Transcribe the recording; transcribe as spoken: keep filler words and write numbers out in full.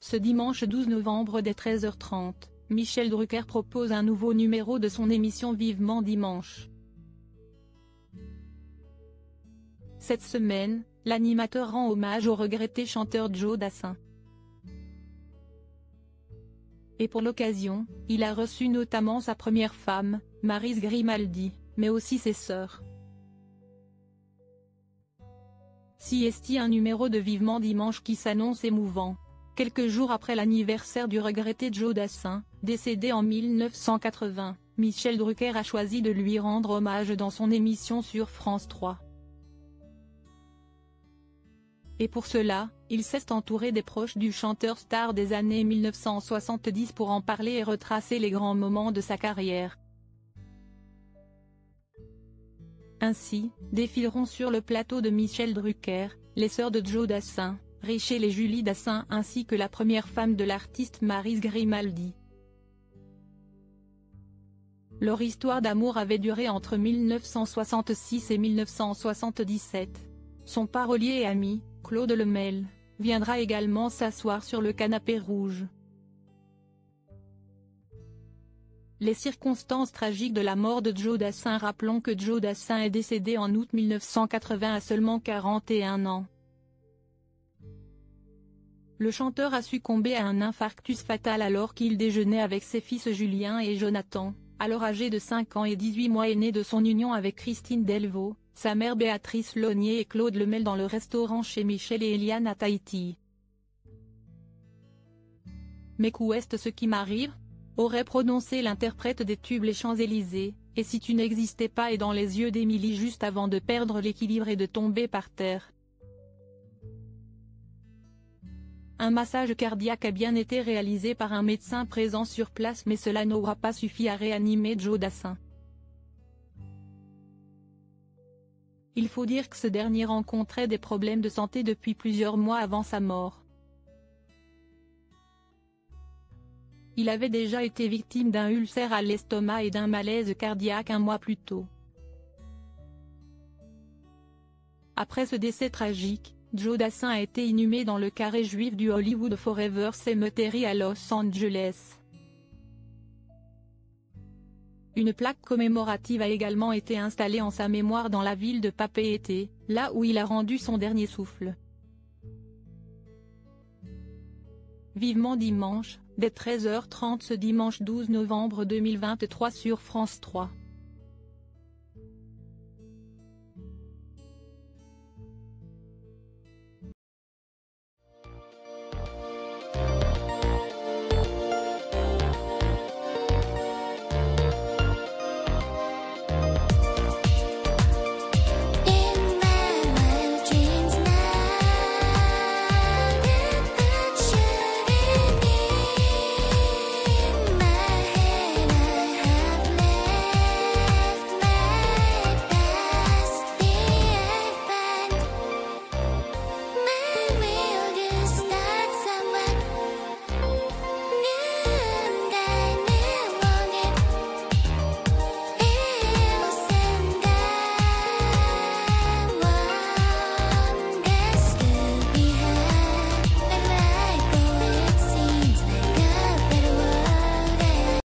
Ce dimanche douze novembre dès treize heures trente, Michel Drucker propose un nouveau numéro de son émission Vivement Dimanche. Cette semaine, l'animateur rend hommage au regretté chanteur Joe Dassin. Et pour l'occasion, il a reçu notamment sa première femme, Maryse Grimaldi, mais aussi ses sœurs. Si est-il un numéro de Vivement Dimanche qui s'annonce émouvant. Quelques jours après l'anniversaire du regretté Joe Dassin, décédé en mille neuf cent quatre-vingts, Michel Drucker a choisi de lui rendre hommage dans son émission sur France trois. Et pour cela, il s'est entouré des proches du chanteur star des années mille neuf cent soixante-dix pour en parler et retracer les grands moments de sa carrière. Ainsi, défileront sur le plateau de Michel Drucker, les sœurs de Joe Dassin, Richelle et Julie Dassin ainsi que la première femme de l'artiste Maryse Grimaldi. Leur histoire d'amour avait duré entre mille neuf cent soixante-six et mille neuf cent soixante-dix-sept. Son parolier et ami, Claude Lemel, viendra également s'asseoir sur le canapé rouge. Les circonstances tragiques de la mort de Joe Dassin. Rappelons que Joe Dassin est décédé en août mille neuf cent quatre-vingts à seulement quarante et un ans. Le chanteur a succombé à un infarctus fatal alors qu'il déjeunait avec ses fils Julien et Jonathan, alors âgés de cinq ans et dix-huit mois et nés de son union avec Christine Delvaux, sa mère Béatrice Launier et Claude Lemel dans le restaurant chez Michel et Eliane à Tahiti. Mais qu'ouest ce qui m'arrive ? Aurait prononcé l'interprète des tubes Les Champs-Élysées, et si tu n'existais pas et dans les yeux d'Émilie juste avant de perdre l'équilibre et de tomber par terre. Un massage cardiaque a bien été réalisé par un médecin présent sur place mais cela n'aura pas suffi à réanimer Joe Dassin. Il faut dire que ce dernier rencontrait des problèmes de santé depuis plusieurs mois avant sa mort. Il avait déjà été victime d'un ulcère à l'estomac et d'un malaise cardiaque un mois plus tôt. Après ce décès tragique, Joe Dassin a été inhumé dans le carré juif du Hollywood Forever Cemetery à Los Angeles. Une plaque commémorative a également été installée en sa mémoire dans la ville de Papeete, là où il a rendu son dernier souffle. Vivement Dimanche, dès treize heures trente ce dimanche douze novembre deux mille vingt-trois sur France trois.